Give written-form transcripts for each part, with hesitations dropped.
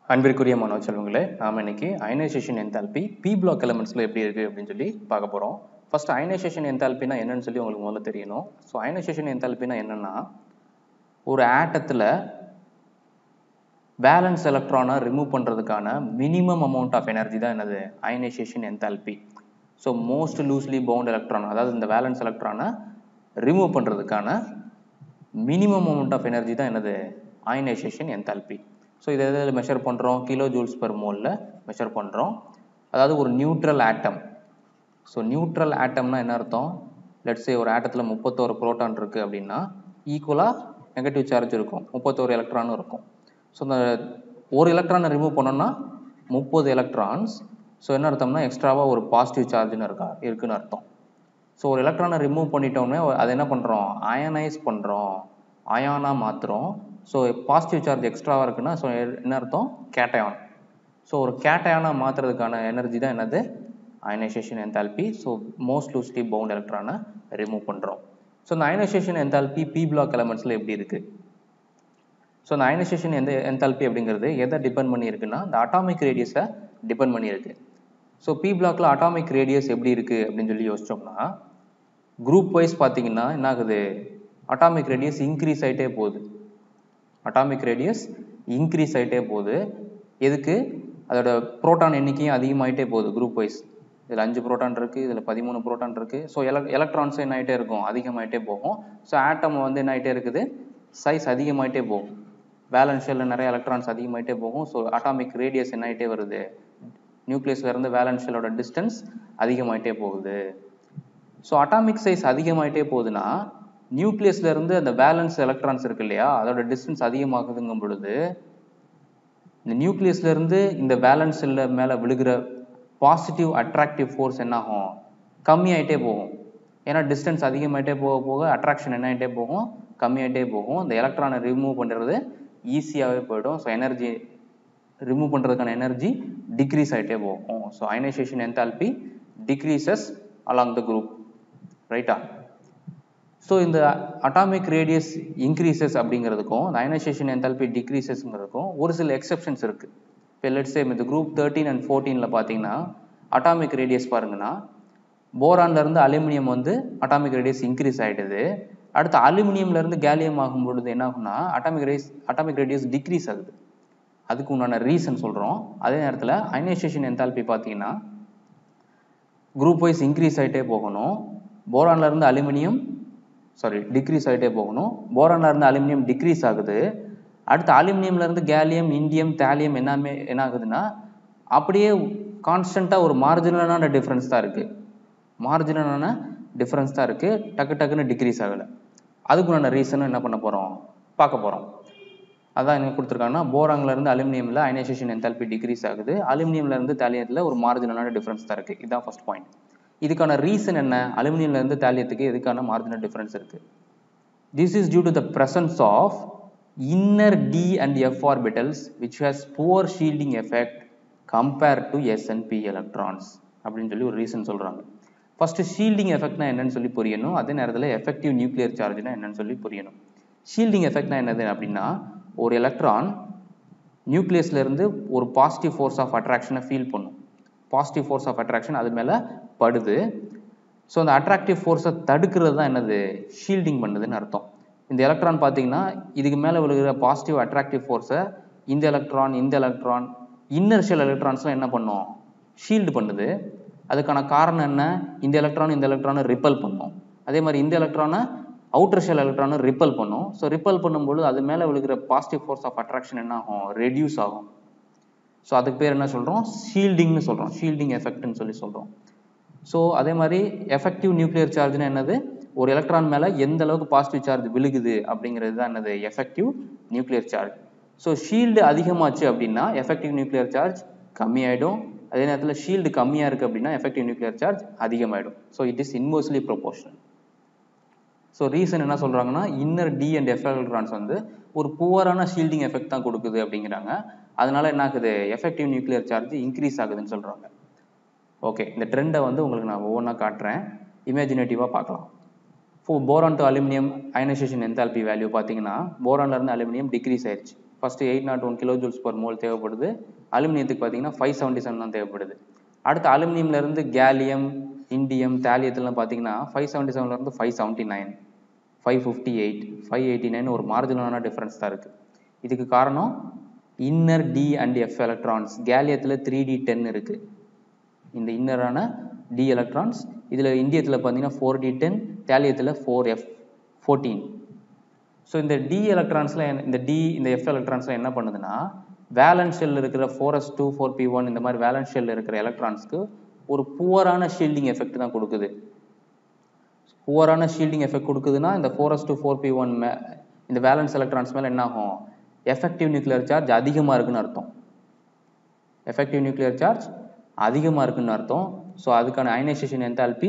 அன்பிற்குரிய மாணவ செல்வங்களே, நாம இன்னைக்கு அயனைசேஷன் என்தால்பி பி பிளாக் எலிமெண்ட்ஸ்ல எப்படி இருக்கு அப்படின்னு சொல்லி பார்க்க போறோம். ஃபர்ஸ்ட் அயனைசேஷன் என்தால்பினா என்னன்னு சொல்லி உங்களுக்கு முதல்ல தெரியணும். ஸோ அயனைசேஷன் என்தால்பினா என்னன்னா, ஒரு ஆட்டத்துல வேலன்ஸ் எலக்ட்ரானை ரிமூவ் பண்றதுக்கான மினிமம் அமௌண்ட் ஆஃப் எனர்ஜி தான் என்னது ionisation enthalpy. So most loosely bound electron, அதாவது இந்த வேலன்ஸ் எலக்ட்ரானை ரிமூவ் பண்றதுக்கான மினிமம் அமௌண்ட் ஆஃப் எனர்ஜி தான் என்னது அயனைசேஷன் என்தால்பி. ஸோ இதை எதில் மெஷர் பண்ணுறோம்? கிலோ ஜூல்ஸ் பெர் மோலில் மெஷர் பண்ணுறோம். அதாவது ஒரு நியூட்ரல் ஆட்டம். ஸோ நியூட்ரல் ஆட்டம்னா என்ன அர்த்தம்? லெட்ஸே ஒரு ஆட்டத்தில் 31 புரோட்டான் இருக்குது அப்படின்னா ஈக்குவலாக நெகட்டிவ் சார்ஜ் இருக்கும், 31 எலக்ட்ரானும் இருக்கும். ஸோ இந்த ஒரு எலக்ட்ரானை ரிமூவ் பண்ணோம்னா 30 எலக்ட்ரான்ஸ். ஸோ என்ன அர்த்தம்னா எக்ஸ்ட்ராவாக ஒரு பாசிட்டிவ் சார்ஜ்னு இருக்குன்னு அர்த்தம். ஸோ ஒரு எலக்ட்ரானை ரிமூவ் பண்ணிட்டோன்னே அதை என்ன பண்ணுறோம்? அயனைஸ் பண்ணுறோம், அயானாக மாற்றுறோம். ஸோ பாசிட்டிவ் சார்ஜ் எக்ஸ்ட்ராவாக இருக்குன்னா ஸோ என்ன அர்த்தம்? கேட்டயான். ஸோ ஒரு கேட்டயானாக மாற்றுறதுக்கான எனர்ஜி தான் என்னது ionisation enthalpy. So most loosely bound எலக்ட்ரானை ரிமூவ் பண்ணுறோம். ஸோ இந்த அயனைசேஷன் என்தால்பி பி பிளாக் எலமெண்ட்ஸில் எப்படி இருக்குது? ஸோ இந்த அயனைசேஷன் என்தால்பி அப்படிங்கிறது எதை டிபெண்ட் பண்ணி இருக்குன்னா இந்த அட்டாமிக் ரேடியஸை டிபெண்ட் பண்ணி இருக்கு. ஸோ பி பிளாக்ல அட்டாமிக் ரேடியஸ் எப்படி இருக்கு அப்படின்னு சொல்லி யோசிச்சோம்னா, குரூப் வைஸ் பார்த்தீங்கன்னா என்ன ஆகுது? அட்டாமிக் ரேடியஸ் இன்க்ரீஸ் ஆகிட்டே போகுது. அட்டாமிக் ரேடியஸ் இன்க்ரீஸ் ஆகிட்டே போகுது. எதுக்கு? அதோட புரோட்டான் எண்ணிக்கையும் அதிகமாகிட்டே போகுது குரூப் வைஸ். இதில் 5 புரோட்டான் இருக்குது, இதில் 13 புரோட்டான் இருக்குது. ஸோ எலக்ட்ரான்ஸ் என்ன ஆகிட்டே இருக்கும்? அதிகமாகிட்டே போகும். ஸோ ஆட்டம் வந்து என்ன ஆகிட்டே இருக்குது? சைஸ் அதிகமாகிட்டே போகும். வேலன்ஸ் ஷெல்லில் நிறைய எலக்ட்ரான்ஸ் அதிகமாகிட்டே போகும். ஸோ அட்டாமிக் ரேடியஸ் என்ன ஆகிட்டே வருது? நியூக்ளியஸ்ல இருந்து வேலன்ஸ் ஷெல்லோட டிஸ்டன்ஸ் அதிகமாகிட்டே போகுது. ஸோ அட்டாமிக் சைஸ் அதிகமாகிட்டே போகுதுன்னா நியூக்ளியஸ்ல இருந்து அந்த வேலன்ஸ் எலக்ட்ரான்ஸ் இருக்கு இல்லையா, அதோட டிஸ்டன்ஸ் அதிகமாகுதுங்கும் பொழுது இந்த நியூக்ளியஸ்ல இருந்து இந்த வேலன்ஸ் ஷெல்ல மேல விழுகிற பாசிட்டிவ் அட்ராக்டிவ் ஃபோர்ஸ் என்ன ஆகும்? கம்மியாயிட்டே போகும். ஏன்னா டிஸ்டன்ஸ் அதிகமாயிட்டே போக போக அட்ராக்ஷன் என்ன ஆகிட்டே போகும்? கம்மியாயிட்டே போகும். இந்த எலக்ட்ரானை ரிமூவ் பண்ணுறது ஈஸியாகவே போயிடும். ஸோ எனர்ஜி ரிமூவ் பண்ணுறதுக்கான எனர்ஜி டிக்ரீஸ் ஆகிட்டே போகும். So ionisation enthalpy decreases along the group, ரைட்டா? ஸோ இந்த அட்டாமிக் ரேடியஸ் இன்க்ரீசஸ் அப்படிங்கிறதுக்கும் இந்த அயனைசேஷன் என்தால்பி டிக்ரீசஸ்ங்கிறதுக்கும் ஒரு சில எக்ஸெப்ஷன்ஸ் இருக்குது. இப்போ லெட்ஸ் சே இந்த குரூப் 13 and 14 பார்த்தீங்கன்னா அட்டாமிக் ரேடியஸ் பாருங்கன்னா, போரான்லேருந்து அலுமினியம் வந்து அட்டாமிக் ரேடியஸ் இன்க்ரீஸ் ஆகிடுது. அடுத்து அலுமினியம்லேருந்து கேலியம் ஆகும் பொழுது என்ன ஆகும்னா அட்டாமிக் ரேடியஸ் டிக்ரீஸ் ஆகுது. அதுக்கு உண்டான ரீசன் சொல்கிறோம். அதே நேரத்தில் அயனைசேஷன் என்தால்பி பார்த்தீங்கன்னா குரூப் வைஸ் இன்க்ரீஸ் ஆகிட்டே போகணும். போரான்லேருந்து அலுமினியம் டிக்ரீஸ் ஆகிட்டே போகணும். போரான்லேருந்து அலுமினியம் டிக்ரீஸ் ஆகுது. அடுத்து அலுமினியம்லேருந்து கேலியம், இண்டியம், தாலியம் எல்லாமே என்ன ஆகுதுன்னா அப்படியே கான்ஸ்டண்ட்டாக ஒரு மார்ஜினலான டிஃப்ரென்ஸ் தான் இருக்குது. மார்ஜினலான டிஃப்ரென்ஸ் தான் இருக்குது, டக்குன்னு டிக்ரீஸ் ஆகலை. அதுக்குண்டான ரீசனும் என்ன பண்ண போகிறோம்? பார்க்க போகிறோம். அதான் என்ன கொடுத்துருக்காங்கன்னா, போரான்லேருந்து அலுமினியமில் அயனைசேஷன் என்தால்பி டிக்ரீஸ் ஆகுது, அலுமினியம்லேருந்து தாலியத்தில் ஒரு மார்ஜினலான டிஃப்ரென்ஸ் தான் இருக்குது. இதுதான் ஃபர்ஸ்ட் பாயிண்ட். இதுக்கான ரீசன் என்ன? அலுமினியம்லேருந்து தாலியத்துக்கு எதுக்கான மார்ஜினல் டிஃப்ரென்ஸ் இருக்குது? This is due to the presence of inner D and F orbitals which has poor shielding effect compared to S and P electrons அப்படின்னு சொல்லி ஒரு ரீசன் சொல்கிறாங்க. ஃபர்ஸ்ட் ஷீல்டிங் எஃபெக்ட்னா என்னன்னு சொல்லி புரியணும். அதே நேரத்தில் எஃபெக்டிவ் நியூக்ளியர் சார்ஜ்னா என்னன்னு சொல்லி புரியணும். ஷீல்டிங் எஃபெக்ட்னா என்னது அப்படின்னா, ஒரு எலக்ட்ரான் நியூக்ளியஸ்ல இருந்து ஒரு பாசிட்டிவ் ஃபோர்ஸ் ஆஃப் அட்ராக்ஷனை ஃபீல் பண்ணும். பாசிட்டிவ் ஃபோர்ஸ் ஆஃப் அட்ராக்ஷன் அது மேலே படுது. ஸோ அந்த அட்ராக்டிவ் ஃபோர்ஸை தடுக்கிறது தான் என்னது? ஷீல்டிங் பண்ணுதுன்னு அர்த்தம். இந்த எலக்ட்ரான் பார்த்தீங்கன்னா இதுக்கு மேலே விழுகிற பாசிட்டிவ் அட்ராக்டிவ் ஃபோர்ஸை இந்த எலக்ட்ரான் இன்னர் ஷெல் எலக்ட்ரான்ஸ்லாம் என்ன பண்ணும்? ஷீல்டு பண்ணுது. அதுக்கான காரணம் என்ன? இந்த எலக்ட்ரானை ரிப்பல் பண்ணும். அதே மாதிரி இந்த எலக்ட்ரானை அவுட்டர் ஷெல் எலக்ட்ரானை ரிப்பல் பண்ணும். ஸோ ரிப்பல் பண்ணும்போது அது மேலே விழுகிற பாசிட்டிவ் ஃபோர்ஸ் ஆஃப் அட்ராக்ஷன் என்ன ஆகும்? ரெடியூஸ் ஆகும். ஸோ அதுக்கு பேர் என்ன சொல்கிறோம்? ஷீல்டிங்னு சொல்கிறோம். ஷீல்டிங் எஃபெக்ட்னு சொல்லி சொல்கிறோம். ஸோ அதே மாதிரி எஃபெக்டிவ் நியூக்ளியர் சார்ஜ்னா என்னது? ஒரு எலக்ட்ரான் மேலே எந்த அளவுக்கு பாசிட்டிவ் சார்ஜ் விழுகுது அப்படிங்கிறது தான் என்னது? Effective nuclear charge. So shield அதிகமாச்சு அப்படின்னா எஃபெக்டிவ் நியூக்ளியர் சார்ஜ் கம்மியாயிடும். அதே நேரத்தில் ஷீல்டு கம்மியாக இருக்குது அப்படின்னா எஃபெக்டிவ் நியூக்ளியர் சார்ஜ் அதிகமாகிடும். So it is inversely proportional. So reason என்ன சொல்கிறாங்கன்னா, inner D and F electrons வந்து ஒரு புவரான ஷீல்டிங் எஃபெக்ட் தான் கொடுக்குது அப்படிங்கிறாங்க. அதனால என்ன ஆகுது? எஃபெக்டிவ் நியூக்ளியர் சார்ஜ் இன்க்ரீஸ் ஆகுதுன்னு சொல்கிறாங்க. ஓகே, இந்த ட்ரெண்டை வந்து உங்களுக்கு நான் ஒவ்வொன்றா காட்டுறேன், இமேஜினேட்டிவாக பார்க்கலாம். Boron to aluminium ionisation enthalpy value பார்த்தீங்கன்னா போரான்லேருந்து அலுமினியம் டிக்ரீஸ் ஆயிடுச்சு. ஃபர்ஸ்ட் 801 kilojoules per mole தேவைப்படுது. அலுமினியத்துக்கு பார்த்தீங்கன்னா 577 தான் தேவைப்படுது. அடுத்து அலுமினியம்ல இருந்து கேலியம், இண்டியம், தாலியத்துலாம் பார்த்தீங்கன்னா 577ல இருந்து 579, 558, 589 ஒரு மார்ஜினலான டிஃபரன்ஸ் தான் இருக்கு. இதுக்கு காரணம் inner D and F electrons. கேலியத்தில் 3d10 இருக்கு, இந்த இன்னரான டி எலக்ட்ரான்ஸ். இதில் இண்டியத்தில் பார்த்தீங்கன்னா 4d10, தாலியத்தில் 4f14. ஸோ இந்த டி எலக்ட்ரான்ஸில் இந்த எஃப் எலக்ட்ரான்ஸில் என்ன பண்ணுதுன்னா, வேலன்ஸ் ஷெல் இருக்கிற 4s2 4p1 இந்த மாதிரி வேலன்ஸ் ஷெல் இருக்கிற எலக்ட்ரான்ஸ்க்கு ஒரு புவரான ஷீல்டிங் எஃபெக்ட் தான் கொடுக்குது. புவரான ஷீல்டிங் எஃபெக்ட் கொடுக்குதுன்னா இந்த 4s2 4p1 இந்த வேலன்ஸ் எலக்ட்ரான்ஸ் மேலே என்ன ஆகும், எஃபெக்டிவ் நியூக்ளியர் சார்ஜ் அதிகமாக இருக்குன்னு அர்த்தம். எஃபெக்டிவ் நியூக்ளியர் சார்ஜ் அதிகமாக இருக்குன்னு அர்த்தம். ஸோ அதுக்கான அயனைசேஷன் என்தால்பி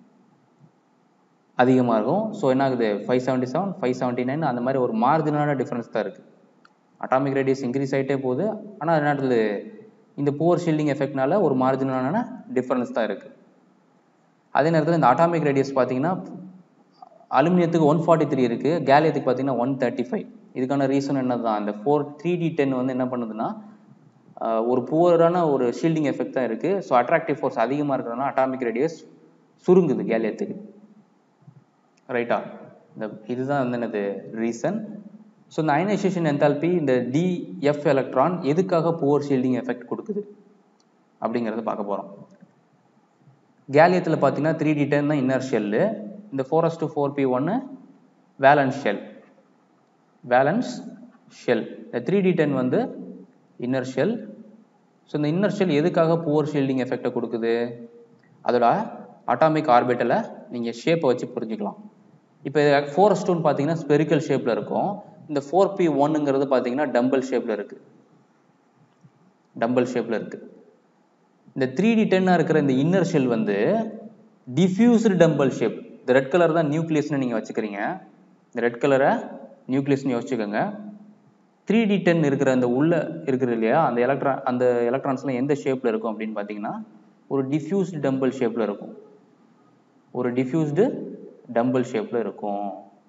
அதிகமாக இருக்கும். ஸோ என்ன ஆகுது, 577, 579 அந்த மாதிரி ஒரு மார்ஜினலான டிஃபரன்ஸ் தான் இருக்குது. அட்டாமிக் ரேடியஸ் இன்க்ரீஸ் ஆகிட்டே போகுது, ஆனால் அது நேரத்தில் இந்த புவர் ஷீல்டிங் எஃபெக்ட்னால ஒரு மார்ஜினலான டிஃபரன்ஸ் தான் இருக்குது. அதே நேரத்தில் இந்த அட்டாமிக் ரேடியஸ் பார்த்தீங்கன்னா அலுமினியத்துக்கு 143 இருக்குது, கேலியத்துக்கு பார்த்தீங்கன்னா 135. இதுக்கான ரீசன் என்ன தான், இந்த 3d10 வந்து என்ன பண்ணுதுன்னா ஒரு புவரான ஒரு ஷீல்டிங் எஃபெக்ட் தான் இருக்குது. ஸோ அட்ராக்டிவ் ஃபோர்ஸ் அதிகமாக இருக்கிறதுனால அட்டாமிக் ரேடியஸ் சுருங்குது கேலியத்துக்கு, ரைட்டா. இதுதான் வந்து என்னது ரீசன். ஸோ இந்த அயனைசேஷன் என்தால்பி இந்த டிஎஃப் எலக்ட்ரான் எதுக்காக புவர் ஷீல்டிங் எஃபெக்ட் கொடுக்குது அப்படிங்கிறத பார்க்க போகிறோம். கேலியத்தில் பார்த்தீங்கன்னா 3d10 தான் இன்னர் ஷெல்லு, இந்த 4s2 4p1 valence shell. Valence shell இந்த 3d10 வந்து இன்னர் ஷெல். ஸோ இந்த இன்னர் ஷெல் எதுக்காக புவர் ஷீல்டிங் எஃபெக்டை கொடுக்குது, அதோட அட்டாமிக் ஆர்பிட்டலை நீங்கள் ஷேப்பை வச்சு புரிஞ்சுக்கலாம். இப்போ 4s2 பார்த்தீங்கன்னா ஸ்பெரிக்கல் ஷேப்பில் இருக்கும், இந்த 4p1ங்கிறது பார்த்தீங்கன்னா டம்பல் ஷேப்பில் இருக்குது. டம்பல் ஷேப்பில் இருக்குது. இந்த 3d10 இருக்கிற இந்த இன்னர் ஷெல் வந்து டிஃப்யூஸ்டு டம்பல் ஷேப். இந்த ரெட் கலர் தான் நியூக்ளியஸ்னு நீங்கள் வச்சுக்கிறீங்க, இந்த ரெட் கலரை நியூக்ளியஸ்னு யோசிச்சுக்கோங்க. 3d10 இருக்கிற அந்த உள்ள இருக்குது இல்லையா, அந்த எலக்ட்ரான்ஸ்லாம் எந்த ஷேப்பில் இருக்கும் அப்படின்னு பார்த்தீங்கன்னா ஒரு டிஃப்யூஸ்டு டம்பல் ஷேப்பில் இருக்கும். ஒரு டிஃப்யூஸ்டு டம்பல் ஷேப்பில் இருக்கும்.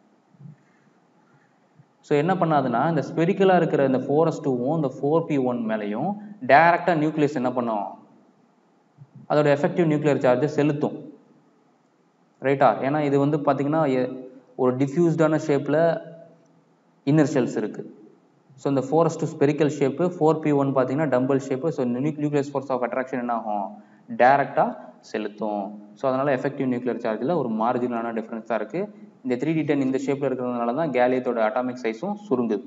ஸோ என்ன பண்ணாதுன்னா இந்த ஸ்பெரிக்கலாக இருக்கிற இந்த 4s2வும் இந்த 4p1 மேலேயும் டைரக்டாக நியூக்ளியஸ் என்ன பண்ணும், அதோட எஃபெக்டிவ் நியூக்ளியர் சார்ஜை செலுத்தும், ரைட்டா. ஏன்னா இது வந்து பார்த்தீங்கன்னா ஒரு டிஃப்யூஸ்டான ஷேப்பில் இன்னர் ஷெல்ஸ் இருக்குது. ஸோ இந்த 4s2 ஸ்பெரிக்கல் ஷேப்பு, 4p1 பார்த்தீங்கன்னா dumbbell shape. So nucleus force of attraction என்ன ஆகும், டைரக்டாக செலுத்தும். ஸோ அதனால் எஃபெக்டிவ் நியூக்ளியர் சார்ஜில் ஒரு மார்ஜினலான டிஃபரன்ஸ் தான் இருக்குது. இந்த 3d10 இந்த ஷேப்பில் இருக்கிறதுனால தான் கேலியத்தோட அட்டாமிக் சைஸும் சுருங்குது.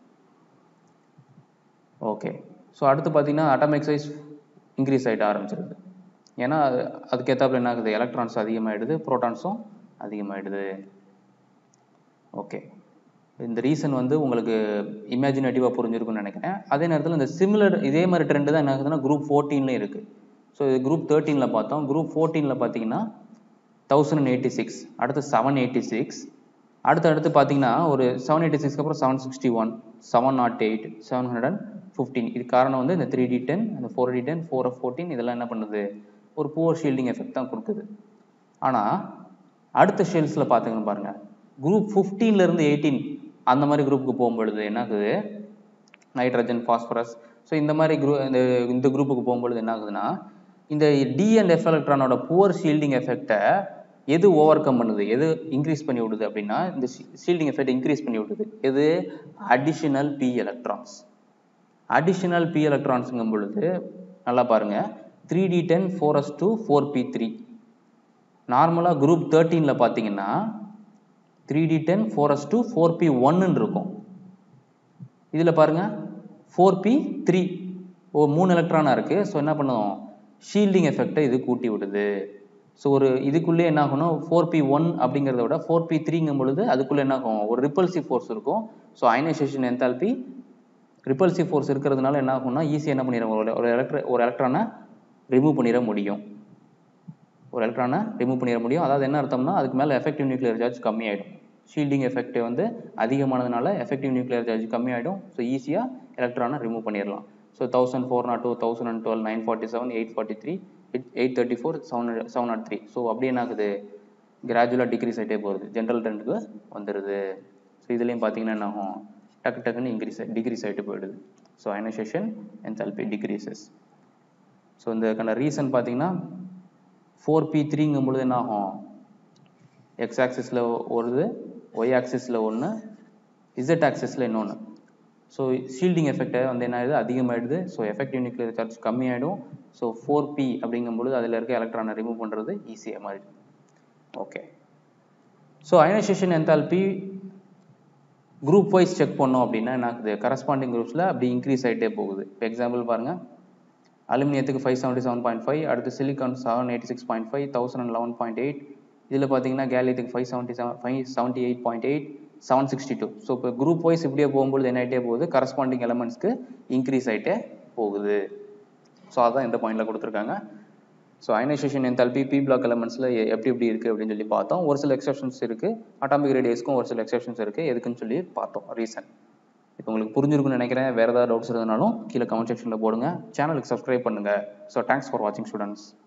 ஓகே, ஸோ அடுத்து பார்த்தீங்கன்னா அட்டாமிக் சைஸ் இன்க்ரீஸ் ஆகிட்டு ஆரம்பிச்சிருது. ஏன்னா அதுக்கேற்றாப்புல என்ன ஆகுது, எலக்ட்ரான்ஸ் அதிகமாகிடுது, ப்ரோட்டான்ஸும் அதிகமாகிடுது. ஓகே, இந்த ரீசன் வந்து உங்களுக்கு இமேஜினேட்டிவாக புரிஞ்சிருக்குன்னு நினைக்கிறேன். அதே நேரத்தில் இந்த சிமிலர் இதே மாதிரி ட்ரெண்டு தான் என்ன ஆகுதுன்னா குரூப் 14லையும் இருக்குது. ஸோ இது குரூப் 13ல் பார்த்தோம். குரூப் 14ல் பார்த்தீங்கன்னா 1086, அடுத்து 786, அடுத்து பார்த்தீங்கன்னா ஒரு 786க்கு அப்புறம் 761, 708, 715. இது காரணம் வந்து இந்த 3d10, இந்த 4d10, 4f14 இதெல்லாம் என்ன பண்ணுது, ஒரு புவர் ஷீல்டிங் எஃபெக்ட் தான் கொடுக்குது. ஆனால் அடுத்த ஷெல்ஸில் பார்த்தீங்கன்னு பாருங்கள், குரூப் 15லேருந்து 18 அந்த மாதிரி குரூப்புக்கு போகும்பொழுது என்ன ஆகுது, நைட்ரஜன், பாஸ்பரஸ், ஸோ இந்த மாதிரி இந்த குரூப்புக்கு போகும்பொழுது என்ன ஆகுதுன்னா இந்த டி அண்ட் எஃப் எலக்ட்ரானோட புவர் ஷீல்டிங் எஃபெக்டை எது ஓவர் கம் பண்ணுது, எது இன்க்ரீஸ் பண்ணி விடுது அப்படின்னா இந்த ஷீல்டிங் எஃபெக்ட் இன்க்ரீஸ் பண்ணி விடுது. எது, additional P electrons. Additional P எலக்ட்ரான்ஸுங்கும் பொழுது நல்லா பாருங்க, 3d10, 4s2, 4p3. நார்மலாக குரூப் 13ல் பார்த்தீங்கன்னா 3d10, 4s2, 4p1 இருக்கும். இதில் பாருங்க 4p3, 3 எலக்ட்ரானா இருக்கு. ஸோ என்ன பண்ணுவோம், ஷீல்டிங் எஃபெக்டை இது கூட்டி விடுது. ஸோ ஒரு இதுக்குள்ளே என்ன ஆகணும், 4p1 அப்படிங்கிறத விட 4p3ங்கும் பொழுது அதுக்குள்ளே என்ன ஆகும், ஒரு ரிப்பல்சிவ் ஃபோர்ஸ் இருக்கும். So ionisation enthalpy repulsive force இருக்கிறதுனால என்ன ஆகும்னா ஈஸியாக என்ன பண்ணிடும், ஒரு எலக்ட்ரானை ரிமூவ் பண்ணிட முடியும். அதாவது என்ன அர்த்தம்னா அதுக்கு மேலே எஃபெக்டிவ் நியூக்ளியர் சார்ஜ் கம்மியாயிடும். ஷீல்டிங் எஃபெக்ட் வந்து அதிகமானதுனால எஃபெக்டிவ் நியூக்ளியர் சார்ஜ் கம்மியாயிடும். ஸோ ஈஸியாக எலக்ட்ரானை ரிமூவ் பண்ணிடலாம். ஸோ 1402, 1012, 947, 843, 834, 703. ஸோ அப்படி என்ன ஆகுது, கிராஜுவலாக டிக்ரீஸ் ஆகிட்டே போகுது, ஜென்ரல் ட்ரெண்டுக்கு வந்துடுது. ஸோ இதுலேயும் பார்த்தீங்கன்னா என்ன ஆகும், டக்கு டக்குன்னு டிக்ரீஸ் ஆகிட்டு போயிடுது. So ionisation enthalpy decreases. So இதுக்கான ரீசன் பார்த்தீங்கன்னா 4p3ங்கும் பொழுது என்ன ஆகும், எக்ஸ் ஆக்சிஸில் வருது, ஒய் ஆக்சிஸில் ஒன்று, இசட் ஆக்சிஸில் இன்னொன்று. ஸோ ஷீல்டிங் எஃபெக்டை வந்து என்ன ஆயிடுது, அதிகமாகிடுது. ஸோ எஃபெக்டிவ் நியூக்ளியர் சார்ஜ் கம்மியாயிடும். ஸோ 4p அப்படிங்கும் பொழுது அதில் இருக்க எலக்ட்ரானை ரிமூவ் பண்ணுறது ஈஸியாக மாறிடும். Okay, so ionisation enthalpy group wise check பண்ணோம் அப்படின்னா எனக்கு கரஸ்பாண்டிங் குரூப்ஸில் அப்படி இன்க்ரீஸ் ஆகிட்டே போகுது. இப்போ எக்ஸாம்பிள் பாருங்கள், அலுமினியத்துக்கு 577.5, அடுத்து சிலிக்கான் 786.5, 1011.8, இதில் பார்த்தீங்கன்னா கேலியத்துக்கு 578.8, 762. ஸோ இப்போ குரூப் வைஸ் இப்படியே போகும்போது என்ன ஆகிட்டே போகுது, கரஸ்பாண்டிங் எலமெண்ட்ஸ்க்கு இன்க்ரீஸ் ஆகிட்டே போகுது. ஸோ அதான் இந்த பாயிண்டில் கொடுத்துருக்காங்க. So ionisation enthalpy P block எலமெண்ட்ஸில் எப்படி இருக்குது அப்படின்னு சொல்லி பார்த்தோம். ஒரு சில எக்ஸெப்ஷன்ஸ் இருக்குது, அட்டாமிக் ரேடியஸ்க்கும் ஒரு சில எக்ஸெப்ஷன்ஸ் இருக்குது. எதுக்குன்னு சொல்லி பார்த்தோம் ரீசன். இப்போ உங்களுக்கு புரிஞ்சிருக்குன்னு நினைக்கிறேன். வேறு ஏதாவது டவுட்ஸ் இருந்தாலும் கீழே கமெண்ட் செக்ஷனில் போடுங்க. சேனலுக்கு சப்ஸ்கிரைப் பண்ணுங்கள். ஸோ தேங்க்ஸ் ஃபார் வாட்சிங் ஸ்டூடெண்ட்ஸ்.